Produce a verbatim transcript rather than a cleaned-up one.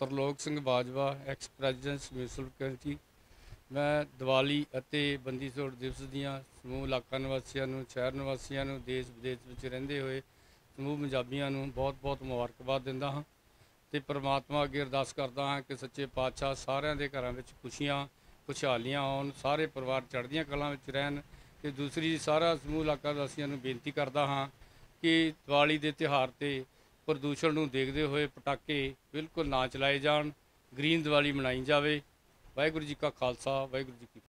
Tarlok Singh Bajwa ex president municipal committee. ਮੈਂ ਦੀਵਾਲੀ ਅਤੇ ਬੰਦੀ ਛੋੜ ਦਿਵਸ ਦੀਆਂ ਸਮੂਹ ਇਲਾਕਾ ਨਿਵਾਸੀਆਂ ਨੂੰ, ਸ਼ਹਿਰ ਨਿਵਾਸੀਆਂ ਨੂੰ, ਦੇਸ਼ ਵਿਦੇਸ਼ ਵਿੱਚ ਰਹਿੰਦੇ ਹੋਏ ਸਮੂਹ ਪੰਜਾਬੀਆਂ ਨੂੰ ਬਹੁਤ ਬਹੁਤ ਮੁਬਾਰਕਬਾਦ ਦਿੰਦਾ ਹਾਂ ਅਤੇ ਪਰਮਾਤਮਾ ਅੱਗੇ ਅਰਦਾਸ ਕਰਦਾ ਹਾਂ ਕਿ ਸੱਚੇ ਪਾਤਸ਼ਾਹ ਸਾਰਿਆਂ ਦੇ ਘਰਾਂ ਵਿੱਚ ਖੁਸ਼ੀਆਂ ਖੁਸ਼ਹਾਲੀਆਂ ਆਉਣ, ਸਾਰੇ ਪਰਿਵਾਰ ਚੜ੍ਹਦੀਆਂ ਕਲਾਂ ਵਿੱਚ ਰਹਿਣ। ਅਤੇ ਦੂਸਰੀ ਸਾਰਾ ਸਮੂਹ ਇਲਾਕਾ ਵਾਸੀਆਂ ਨੂੰ ਬੇਨਤੀ ਕਰਦਾ ਹਾਂ ਕਿ ਦੀਵਾਲੀ ਦੇ ਤਿਉਹਾਰ 'ਤੇ ਪ੍ਰਦੂਸ਼ਣ ਨੂੰ ਦੇਖਦੇ ਹੋਏ ਪਟਾਕੇ ਬਿਲਕੁਲ ਨਾ ਚਲਾਏ ਜਾਣ, ਗ੍ਰੀਨ ਦੀਵਾਲੀ ਮਨਾਈ ਜਾਵੇ। ਵਾਹਿਗੁਰੂ ਜੀ ਕਾ ਖਾਲਸਾ, ਵਾਹਿਗੁਰੂ ਜੀ ਕੀ ਫਤਿਹ।